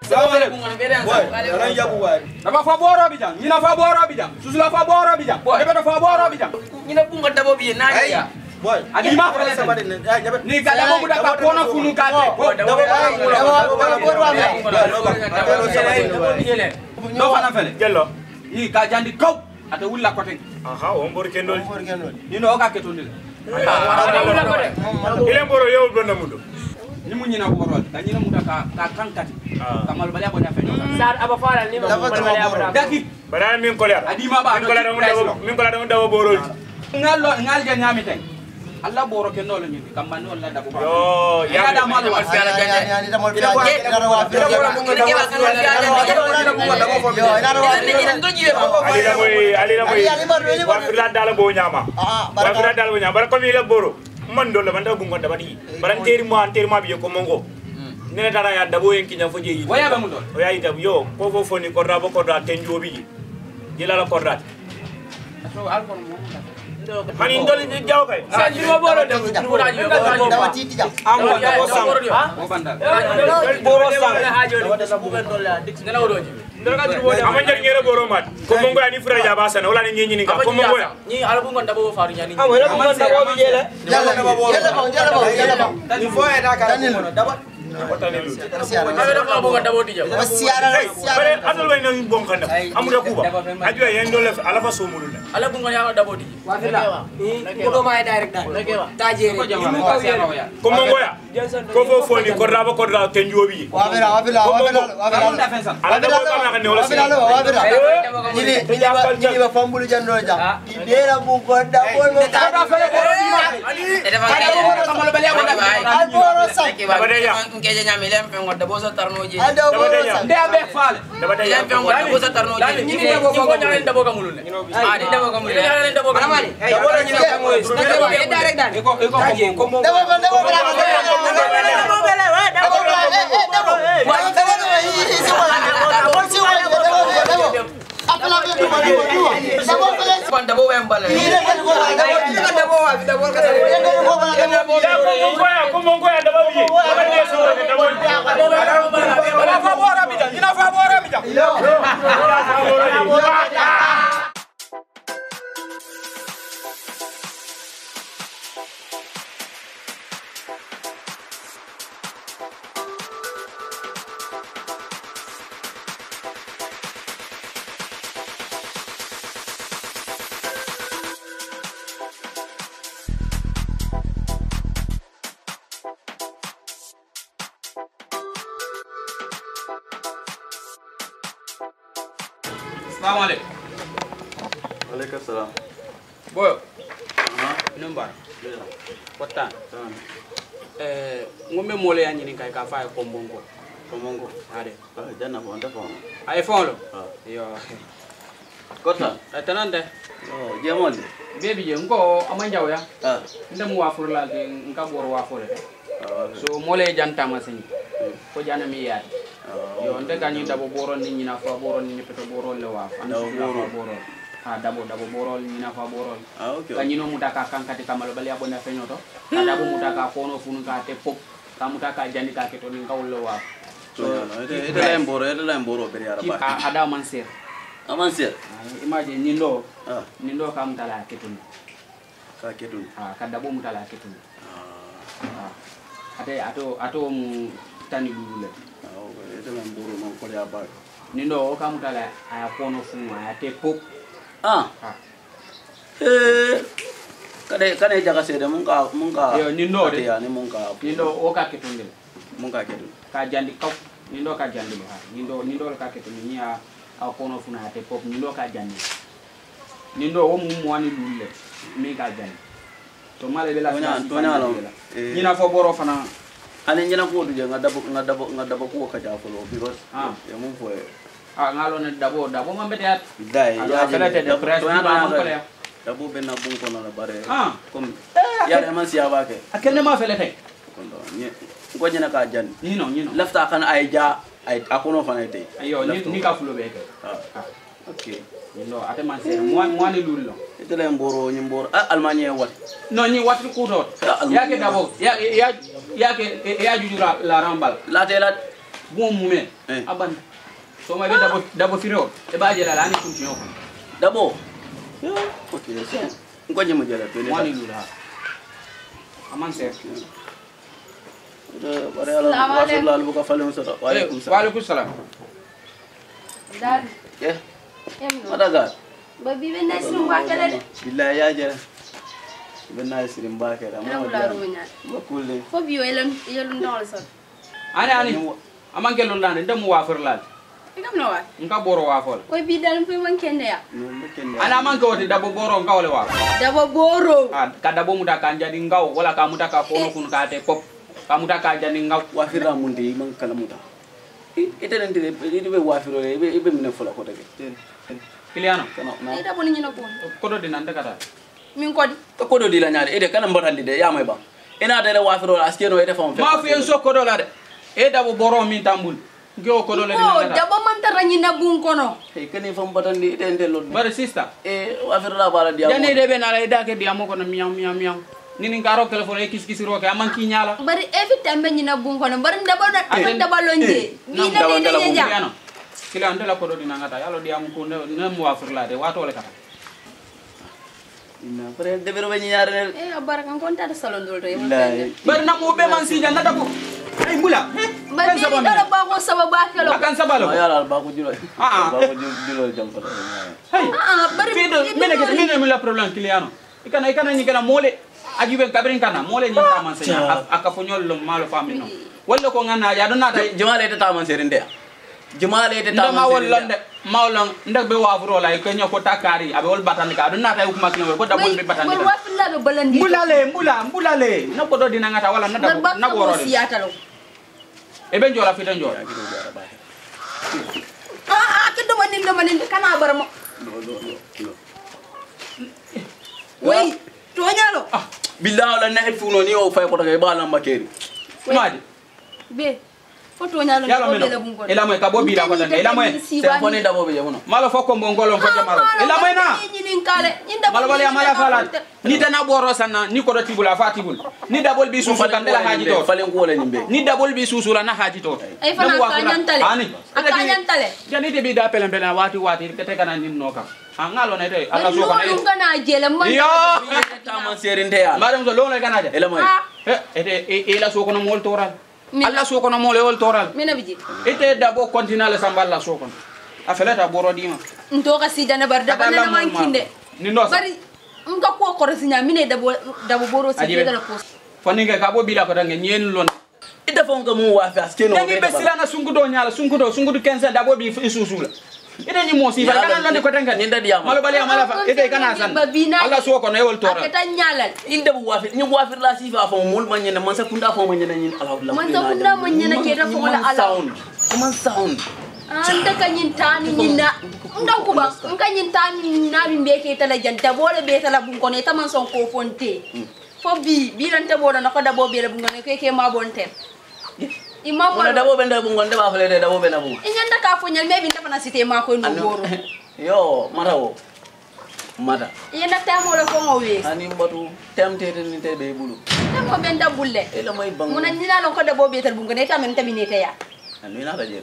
salaamaaleykum boy dana yabu waay dafa fa booro bi jang ñina fa booro bi jang susula fa booro bi jang debe fa booro bi jang ñina bunga dabo bi na ya boy adima fele sabade ni ka dabo mu da ka kono funu ka te dabo no fana fele jello yi ka jandi kaw ate wulla ko ten aha o mbor kendol ni no ka keto ndile ile mboro yow do namudo ni mu ñina borol ka ñina mu da ka kankati kamal bale ko ñafe sar aba fala ni ma bale aba daki bara min ko leer adima ba min ko la dawo borol ngal ja ñami tay Allah boro ke nolo ñi kam man non la da ko yo ya da mal wa fiala janja ni da mo fiala ali wa fila dala bo nyama wa fila dala bo nyama bara ko mi la boro man do la man da bungo da badi bara teri ma bi ko mongo nene dara ya dabo yen kinya fo jeyi waya ba mu do o ya ita yo ko fo foni ko rabo ko da tenjo bi jela la ko rat so alkon mo hani ndol ni jaw kay sa ji mo boro de ko da ji ko da titi ja ammo da ko sam mo bandal boro sang ha jodi da sa bugan dol la dik ngala wodoji ndol ka dirbo ama njar ngere boro mat ko mongo ya ni fura ja basana wala ni nyini ka ko mongo ya ni ala bu ngonda bo faru nyani ah wala ko dabo bi jele jala ni fo e da ka ko dabo watane lu ala ko bu ngonda bo di jam siara bare adol way nang bon kanda amuda kuba aju yen dole ala fa so mulu ala bu ngonda dabo di wafila ko do may direct da tajere ko mongo ya ko fo foni ko rabo ko da tenjo bi wafila ala dabo ka na ne wala ni ba fambulu jando ja idera bu ko da bol mo da fele boro di ma kamal bale ko da bay alboro sa dabade ya ngeje nyami lem fe ngodda bo sa tarnoji alboro sa nde be faale dabade ya lem fe ngodda bo sa tarnoji ni ko nyalen dabo ka mulune ah di dabo ka mulune nyalen dabo ka mulune dabo la nyina ka moy direct dan ko mo dabo Assalamualaikum. Waalaikumsalam. Boy. Number. Potan. Ngombe mole ya nyini kai ka fa ko mbongo. Komongo. Ade. Jana ko anda ko. Ay folo. Yo. Kota. Tanande. Oh, jemol. Baby je ngo amanjaw ya. Ah. Ndem wa furla de nka bor wa fole. So mole janta masini. Ko jana mi yaat. Yo nde ganyi dabo boron ni nyina fa boron ni peto boron le wa. Ando boron. Ha dabo boron ni na fa boron. Ah, okay. Ganyi no mutaka kankati kamalo bali abona fenyoto. Dabo mutaka kono funu ka te pop. Kamutaka jani ka keto ni ngawlo wa. So itu lain boro beri araba. Ada mansir. Amansir. Imagine nindo kamutala ketun. Ka ketun. Kadabo mutala ketun. Ato mu tani dulule. Itu lain boro non ko ya ba. Nindo kamutala aya kono funu aya te pop. Kade jaga sede mun ka yo nindo de ya ni mun ka nindo o ka ketun de mun ka ketun ka jandi kaw nindo ka jandi ha nindo ka ketun ni ya a kono funa te pop nindo ka jandi nindo o mu mo ani lulle mi ka jandi to male de la ni na fo boro fana ani nyina ko duje ngadabo ko ka jafolo because ya mun fo ngalo ne dabo mambete at dai ya kala te de press ni ba man ko le dabo benna bun ko na bare comme ya de man siya ba ke akene ma fele tay kondo ni ko nyina ka jan ni no lafta kan ay ja ay akono fana tay ayo ni ka fulo be ke okay no ate man se mo ni lullo ite le mboro ni mboro almanye wat no ni wat ku dot ya ke dabo ya ke ya jujura la rambal la te la bon mume aban so ma be dabo firo e ba jela la ni kunti yoko dabo okay so ngoje mo jela to wani lula aman ser bare ala rasulullah bu ka falon so wa alaikum salam dad ada ga ba bi ben nasirim ba kala de billahi ya jela ben nasirim ba kala ma kulle fo bi yelon ndol so ani aman kelon dande dem wa ferlal ngam no wa nka boro wa fol koy bi dal fu man kende ya ana man ko de dabo boro ngawle wa dabo boro ka dabo muda kan jadi ngaw wala ka muda ka kono kun ka te pop ka muda ka jadi ngaw wa firra mun de man kala muda ite den de be wa firro be mine fola ko de kiliano ay dabo ni no ko do dinande kata min ko di ko do di la nyaade ede kana mbotandi de ya may ba ina de wa firro askeno ede fam ma fi en so ko do la de e dabo boro min tambul ngeo ko do le dinande dabo man tarani na bun kono e kani fam batandi de de lo bare sister e wa firro la bala dia jani de be na la ida ke dia mo ko no miam nini ngaro telephone e kis ro ke aman ki nyala bari every time ni na bun kono bari dabo na dabo lonje ni na de ja kila andela ko do dinangata yalo dia mo ko ne mo wafir la de wato le kata ina pare de bero be nyaare baraka kon ta salon dol to bari na mo be man si janda dabo ay mbula bari dara ba ko sababa kelo akan sabalo ya ba ko julo ba ko julo jam ko hey bari mene mi la problème kiliano ikana ni kana mole ajibe kabrin kana mole ni ta man senya aka fonyol lo malo famino walla ko ngana ya donna ta jamaale ta man serinde jumale de ta mawlon ndak be wafuro la ko nyako takari abe wol batandi ka donna ta ko makino ko dabol be batandi mo wafilla be balandi mbulale na ko do dina ngata wala na boro e ben jola fitan jola kedo manin kana baramo wey toñalo billahi la na funo ni o fay ko daga bala makeri madi be foto nyalo ko de la bungo ela moy ka bo bi la ko tan ela moy c'est fone dabo be jamono malo fokko mbongolo ko jamaro ela moy na ni kale ni dabo malo bale amala fala ni dana boro sanna ni ko do tibula fatibul ni dabol bi susu kan dela haji to falen ko wala nimbe ni dabol bi susu la na haji to ay fana ka nyantale ani aka nyantale jani de bi da pelen pelen wati kete kana nin noka ngalo na te ala so kana no kana jele man yo ta man serinde ya madam so lo le kana ja ela moy ela so kono mol toral alla so kono mole wol toral mina biji ite dabo continue le samballa so kono afelata boro dima ndo ka sidana bar daba na man kinde ni no bari nga ko korosinya mine dabo boro sidana la post faninga ka bo bila ko dange nyen lon ida fonga mu wa fi askeno be be silana sungudo nyala sungudo 15 dabo bi isusula ida ni mo si fa kana lande ko tanga ni ndadi malo bali amala fa ite kana san alla so kono wol toral akata nyalal inde bu wa fi ni wa fi la si fa fo mul man nyene man sa kunda fo man nyene nyin alhamdulillah man sa kunda man nyene ke da fo la ala man sound anda kanyin tani nyina ndaw ko ba kanyin tani na bi mbeke tala janta bole be tala bun ko ne taman son ko fonte fo bi lan ta bodo na ko da bo be bun ko ne ke ma bonte imam wala dabo benda bun gonde ba fele de dabo benda bun inyanda ka fo nyal mebi ndafana cité ma ko no boro yo marawo mata yenda tamo le ko ngowe ani mbatu temtete ni te be bulu tamo benda bulle ela moy bang mona nyina lon ko da bo be tal bun ko ne tamen tamine te ya ani na raje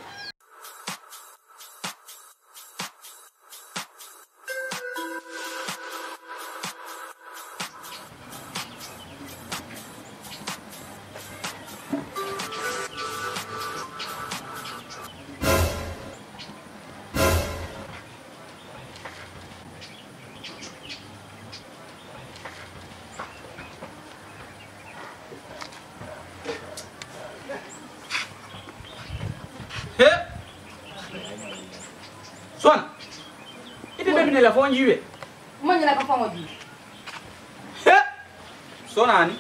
son ite be bine la fo njiwe man nyina ka fango ji sonani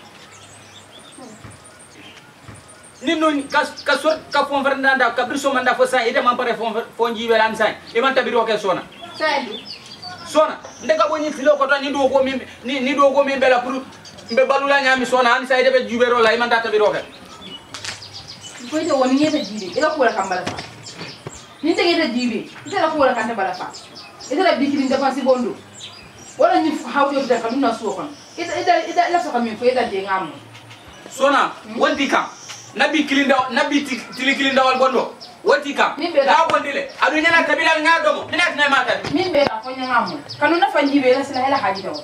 ninno ka sor ka fon verndanda ka biso manda fo sa ite man pare fo njiwe lan sa e man tabiro ke sona sona ndeka boni filo ko to ni do go mi bela pour be balula nyami sona an sa ite be jubero la e man tabiro ke ko ite woni nyeta jibe ila ko la kambala fa ni tegeta jibe ite la ko la kanta bala fa ite la bikiri defense bondo wala ni hawdo de kamina so kon ite la so kamin fo ite de ngam sona wondi kam nabi tili kilinda wal bondo wati kam na bondile adu nyana kabila nga domo ina tna mata min be da ko nyama kanu na fanji be la sila hela haji dawo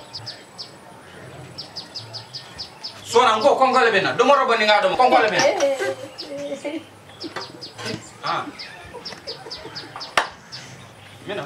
sona ngo kongole bena do moro boni nga domo kongole bena ah mena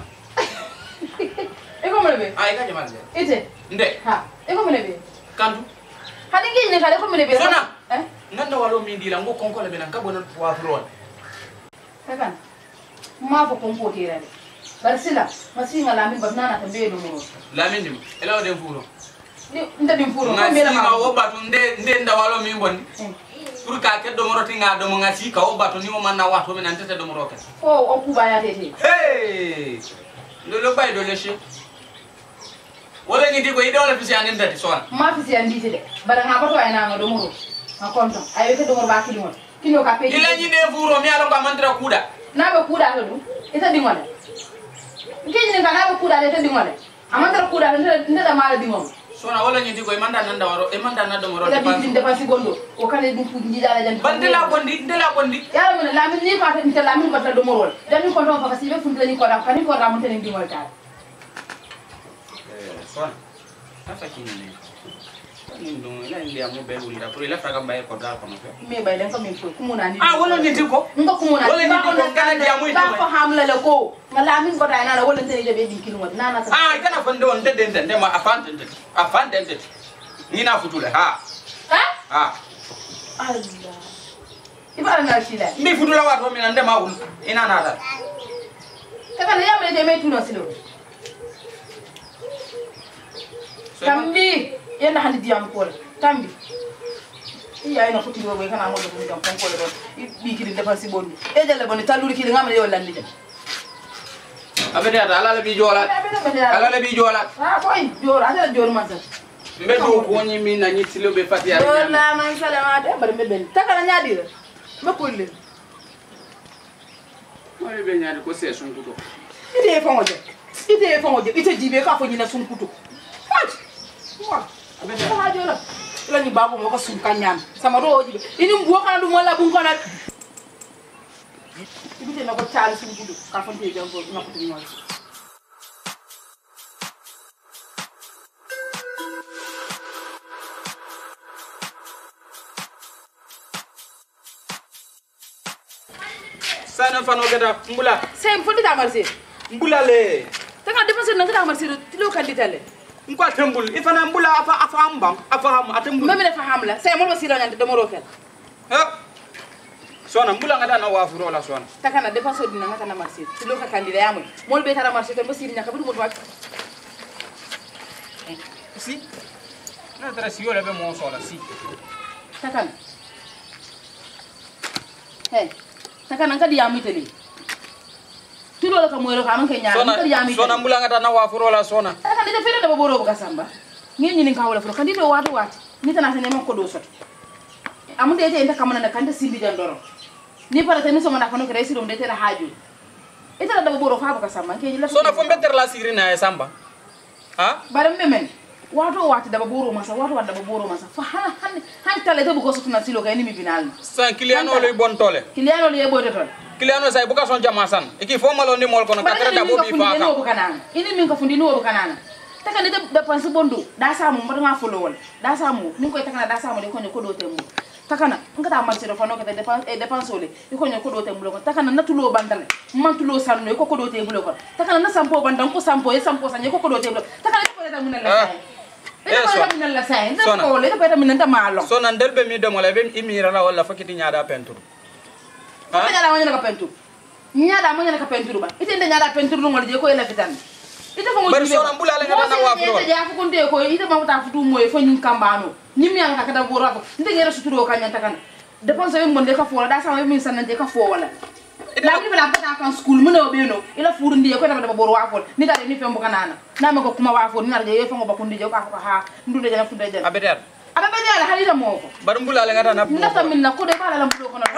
e ko mele be ay ka jamal ite nde ha e ko mele be kandu hadi ngi ne kale ko mele be sona nganda walo mindi la ngo kongole bena ka bonon wa frol kakan ma fo kon ko tira de bar sila masinga la min babnana tambe do mo la min dim ela dem furo nda dim furo ko ngasi mela ma ma wo batu nde nda walo mi bonni pour ka ke do moro tinga do mo ngasi ka wo batu ni mo manna wato men antete do moro ka o ku baya tete hey lo bay do leche wala ngi digo ide wala fisi anin dati sona ma fisi andi tete bara nga bato ay na nga do moro ma konto ay wete do moro ba kili mo kino ka pe ila ni de furo mi ala ko mandira kuda na be kuda to du ita dingole ngeji ne kana be kuda ita dingole amandara kuda nda mala dingom sona wala ngi digo e manda nanda waro e manda nanda moro ila bi de pasi gondo o kale dum fu ngi dala jan bande la bondi yalla mun la min ni fa ta la min ko ta do moro dan ko don fa kasi be fu ni ko da kan ko da mun tene dingol ta sona afa kini ne ndo ila ndia mo be wulda pour ila fraga mbaye ko dal ko no me bay den ko min ko kumuna ni wala ngi digo nga kumuna wala ngi digo kana dia mo ba ko hamla le ko ngala min ko da na la wala tene de be dinkil mo na sa kana fande on de ma afante ni na futule ha Allah ibara na shila mi futula wato mi nande ma wul ina na da kaka ya me de me tuno silo tambi yenda handi diam ko tambi iya ina futi wo be kana mo do jam kon ko le don bi kidi defasi bondi e jale boni taluri kidi ngamre yo landi jam abede ata ala bi jola ha koy jor ada jor mansa mbe do ko nyi min na nyi tilo be fati ala jor la man salamate bar mbe ben takala nyaadira ma kolle wala be nyaade ko se sun kuto ite fongoje ite jibe ka fo nyina sun kuto abede ha jola ila ni babu mo ko sun kanyam sama do jibe ini mbuo kana dum wala bun kona ibite na ko taali sun kuto ka fonte jam ko na ko tin mo sana fano gata mbula sem fo dita marché mbula le tanga dépenser na gata marché tilo kanditale ngwa tembul ifana mbula afa ambam afa ham atembul meme fa hamla sem mo silo nyande do moro kel sona mbula ngata na wafu rola sona takana dépenser dina ngata na marché tilo ka kandida yamoy mol be tara marché to mo siri nyaka bu mo wa si na tara si yola be mo sola si takana hey takana ngadi yamiteli tilo la ka moyro ka man ke nyaara ngadi yamiteli sona mbula ngata na wafu rola sona takana de fere de boro ka samba ngeni ni ka wala fro kandi do watu ni tana tane man ko do sot amunde ete enta kamana na kanda simbi jandoro ni para tane so mana kono kresi dum de tela haaju ita da boro fa ka samba ke la sona fo better la siri na e samba ha bare memen watu da boro masa watu da boro masa fa han tale te bu ko sotuna silo kay ni mi final san kiliano le bon tole kiliano le bote tole kiliano say bu ka son jama san iki fo malo ni mol kono katara da bo bi fa ka ini min ka fundi no kanana taka ne da pansi bondo da samu mbar nga folo wala da samu ni koy taka da samu de ko ne ko do tembu taka na ngata marché do fa no ka dépense ole ko ne ko do tembu ko taka na natulo bandale man tulo sanno ko do tembu ko taka na sampo bandan ko sampo e sampo sanye ko do tembu taka na ko da mun la say sona ndel be mi demola be imira la wala fakiti nyaada peinture ha nyaada mo nyaka peinture nyaada mo nyaka peinture ba ite nda nyaada peinture no ngol je ko ele fitan ite ko bar sona mbula la ngata na wa fro ite ja fu konde ko ite ma ta futu moy fo nyin kambano nyim yang ka kada boro ko nde ngera suturo ka nyanta kan dépense yo monde ka fo da sama min sanante ka fo wala la mi bela pata kan school mun o beno ila furu ndiye ko da boro wa fo ni da ni fembo kanana na me ko kuma wa fo ni na je fo ngo bakundi je ko ha ndude jana fu de jana abeder ala halida moko bar mbula la ngata na nata min na ko de bala la mbulo kono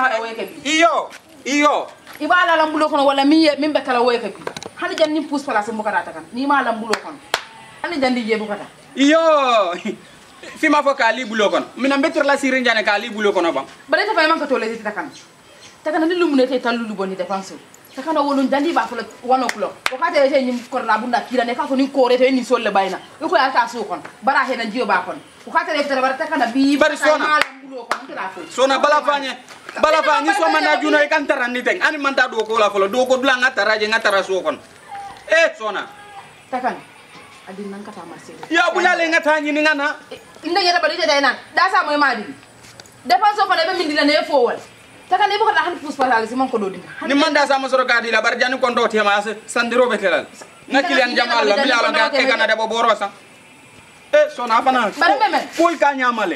iyo ibala la mbulo kono wala min be kala woy kabi hani jan ni pousse place mbuka data kan ni ma la mbulo kono hani jan di je bu kata iyo fima fo ka li bulo kon mina better la siri njane ka li bulo kono bam bare ta fay man ka tole ti takana ni lumune te talulu boni dépense takana wolon dandi ba fo 1 o'clock ko ka te nyim kor la bunda kila ne ka ko ni kore te ni solle bayna ko alta su kon bara he na jiyo ba kon ko ka te refere bara takana bi bari sona bala fanye so mana juno e kan tarani teng ani manta do ko la folo do ko dula ngatara je ngatara so kon sona takana adin nan kata marché ya bulale ngata ni ngana inda yera bari de dayna da sa moy madi dépense ko ne be min dina ne fo wal takana ibu ko la han pousse pas si man ko do dina ni manda sa mo soro gadi la bar jani kon do tema sandiro be telal ngakilian jamal la mi ala ga te kana de bo borosa sona fana pol ka nyamale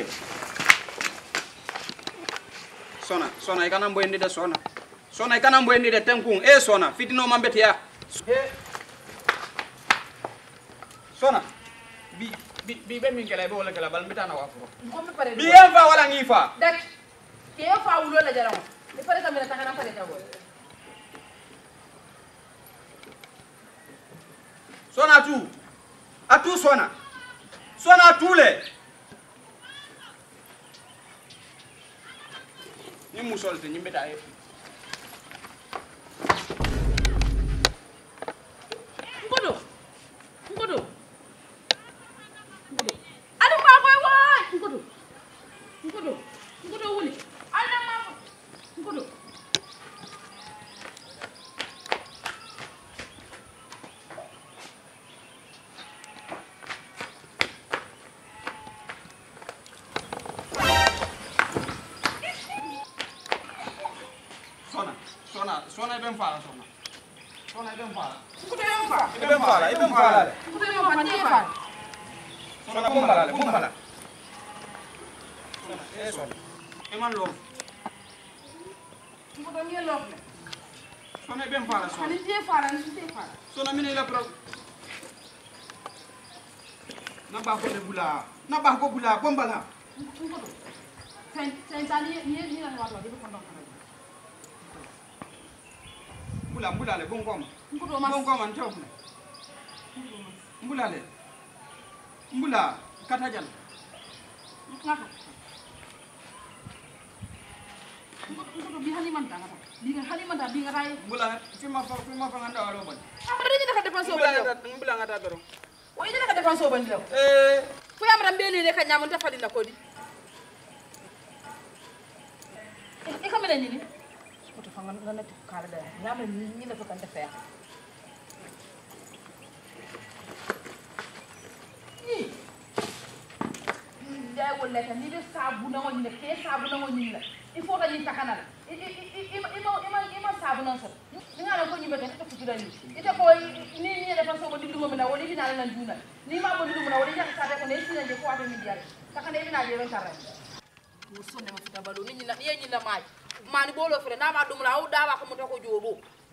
sona ikana mboyendi de sona ikana mboyendi de tenkung sona fitino mambeti ya sona bi be min kala be wala kala bal mitana wa furo bi fa wala ngifa dak ke fa wulo la jaraw ni pare tamina takana pare tawo sona atu sona tule ni musol te nyimbe tae ngodo adu ma koy way ngodo wuli ala ma ngodo sona ibem fala sona ibem fala sona bombala sona eman lo ngodo ngi lo sona ibem fala ani te fala sona mine la pro na ba ko bula bombala ngodo sen tani ni la wa di ko ndon mbulale bongoma ntew mbulale mbula katajan ngaka ngodo bi hani man ngata bi ngata mbula fima fa nganda walo bon amara ni ka dépense o bandi mbula ngata doro o ide ka dépense o bandi law fu amara mbeli le ka nyamon ta fadi na kodi e kamera ni to fangan ngana to kala da nyama ni la to kan ta fa ni da wala kan ni de sabu na woni ke sabu na woni la il faut que ni takana ima sabu na so ni ngala ko ni be ta futu dani ite ko ni da fa so ko dindu mo na woni dina la duna ni ma bo dindu mo na woni ja sa ta ko ne sina je ko ata mi dial takana ina je ron tarra muso ne ma futa balo ni na ye ni na maaj mani bolo fere na ma dum la o dawa ko mutako jobo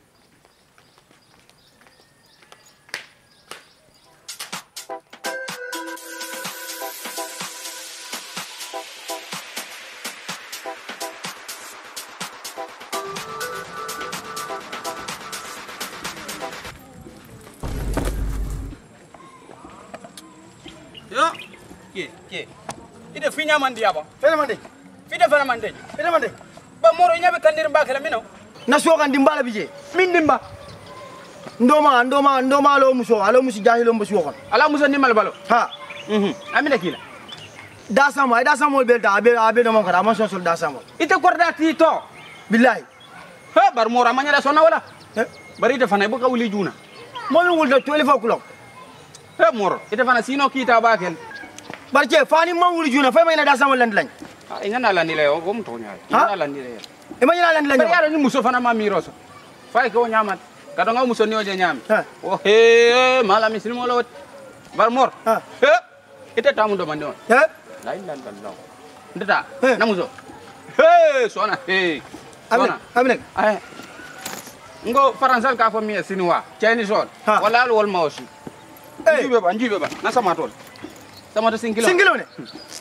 yo ke ide finya mandi aba fele mande fide mande ba moro nyabe kandir mbakala mino na so kan dimbala bije min dimba ndoma alo musi jahilo mbo so kon ala muso ni mal balo ha amina kila da samo belta abe no mon kara ma so da samo ite korda ti to billahi ha bar moro amanya da sona wala bari ite fana bu kawli juna mo mi wuldo 12 o'clock ha moro ite fana sino kita bakel barke fani mo wuli juna fay may na da samo land lañ ingana landi le o gom to nyaay ingana landi le imagine land lañ yaro ni muso fana ma miroso fay ko nyamat kado nga muso ni oje nyam o he mala mislimo lo bar mor ite tamu do mande on la ilaha illallah ndeta na muso he sona amine ngo faransal ka fo mi sinwa chinese on wala wol mawsi njibe ba na sama tol sama to singilo ne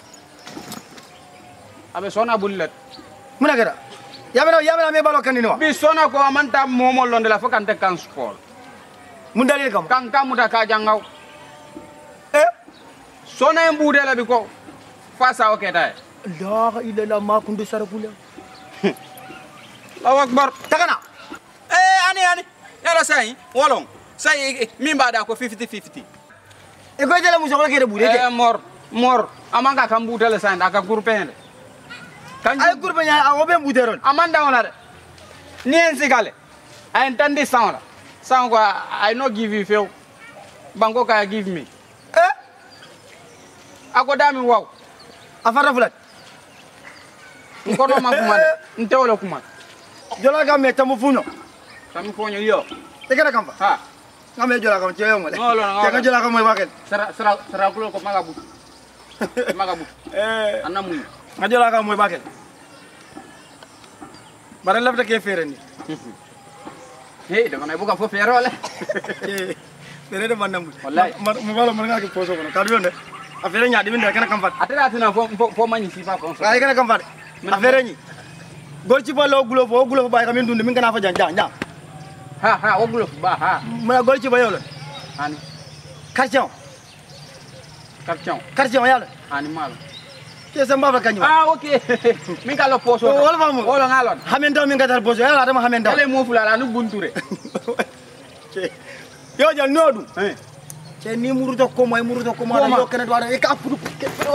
abe sona bullet muna gara yabena me balo kanini wa bi sona ko amanta momo londe la fokante kan sport mun dalil kam kan kamuta ka jangaw sona en bude la bi ko Fasa oke tay. La ilaha ma kundu sarakula. Allahu akbar. Takana. Ani. Yala sai wolong. Sai min bada ko 50-50. E ko jela muso ko kede bude ke. Mor. Amanga kan budale sai ndaka gurpende. Kan Ay gurbe nya a obe buderon. Amanda wona de. Ni en sigale. I entend sound. Sound ko I no give you feel. Bango ka give me. Ako dami wow. Afara fulat. Nkono makuma. Ntewolo kuma. Jola ga me tamu funo. Tamu fonyo yo. Te kana kamba. Ha. Ngame jola ga cheyo ngole. Ngolo. Te jola ga moy wakel. Sara kulo ko magabu. Magabu. Anamu. Ngajola ga moy wakel. Bara lafta ke fere ni. Hey, da mana buka fo fere wala. Fere de manam. Wallahi. Mo balo mo ngaki poso kono. Kadu yonde. Afere nya dimi kana kamfat. Atira tina fo mani sifa ko. Ay kana kamfat. Afere ni. Gol ci balo gulo fo bay kamin dunde min kana fa jang. Ha, o gulo ba ha. Mo gol ci bayo la. Ani. Kartion yalla. Ani malo. Ke samba ba kanyu. Okay. Min kala poso. Wala famu. Wala ngalon. Hamen daw min gadar poso yalla dama hamen daw. Ele mo fulala nu bunture. Yo jal nodu. Ce ni muruto ko moy yo kene do e ka pudu.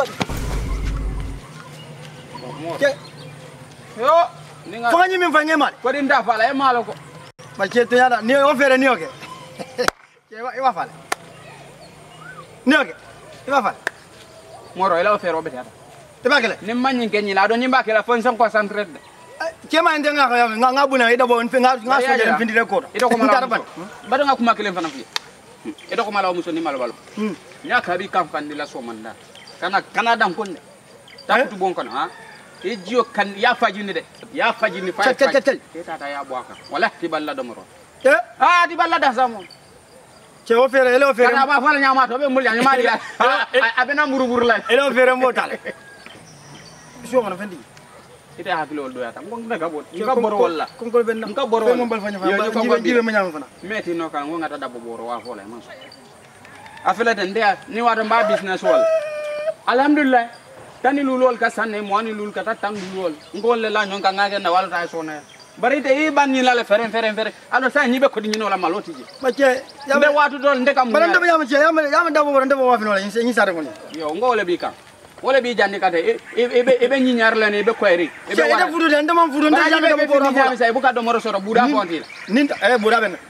Yo, ninga. Fanyi min fanyi mal. Ko din da fala e malo ko. Ba ce to yalla ni o fere ni oke. Ce wa fala. Ni oke. Iba fala. Moro ela o fere obete ata. Iba kele. Ni manyi kenyi la do ni ba kele fon son concentré de. Ce ma inde nga buna ida bo nga so jere findire ko. Ito ko mala. Ba do nga kuma kele fana fi. Ito ko mala o muso ni malo balo. Nya ka bi kam fandi la so manda. Kana dam konde. Takutu bon kono ha. E jiyo kan ya fajini de. Ya fajini fa. Cel. Ke tata ya boaka. Wala ti balla do moro. Ti balla da samo. Ce o fere ele o fere. Kana ba fala nyama to be mul nyama di. Abena murubur la. Ele o fere motal. So kono fendi. Ite hakilo do yata. Ngong daga bot. Nga boro wala. Konkol benna. Nga boro wala. Ngom bal fanya fa. Jibe ma nyama fana. Meti no kan ngonga tada bo boro wa fola man. Afela den dia ni wado mba business wala. Alhamdulillah. Tani lulol ka sanne mo ani lul ka tam lulol. Ngol le la nyon ka ngage na wala ta sona. Bari te e ban ni la le fere. Alo sa nyibe ko di no la maloti ji. Ma ce ya be watu dol ndeka mu. Bara ndaba yama ce yama ndaba bo ndaba wa fino la ni sare ngoni. Yo ngole bi kan. Wala bi jandi kate ebe nyinyar la ne ebe koyri. Ebe wala. Fudu de ndama fudu ndaba yama ndaba bo ra. Sai buka do moro soro buda fonti la. Ninta buda ben.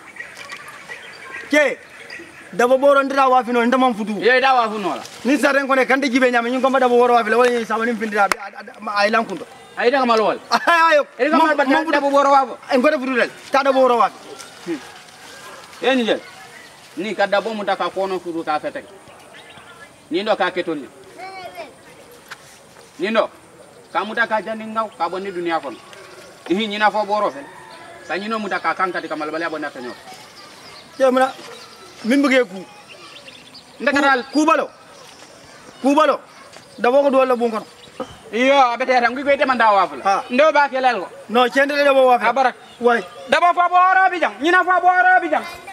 Ke dabo boro ndira wa fino ndama fudu. Ye da wa funo la. Ni sare ngone kande jibe nyama nyum ko mba dabo boro wa filo wala ni sama ni findira ay lankundo. Ay da mal wal. Ayo. Ere ko mal ba dabo boro wa. En ko fudu del. Ta dabo boro wa. Ye ni jel. Ni ka dabo mu taka kono fudu ka fete. Ni ndo ka ketoni. Nindo kamu taka jani ngaw ka bonni dunia kon ihi nyina fo boro fe sa nyino mu taka kanka di kamal bale abonna tanyo jemna min bëgge ku ndakaral ku balo dabo ko do la bon kon iyo abete tan ngi koy demanda wafula ndo ba kelal ko no cende dabo wafula abarak way dabo fo boro bi jang nyina fo boro bi jang